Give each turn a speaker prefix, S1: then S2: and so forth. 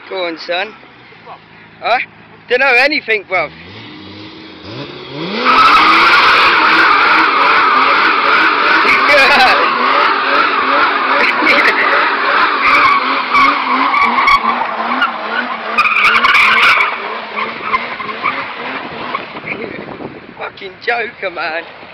S1: Go on, son. Huh? Don't know anything, bruv. Fucking joker, man.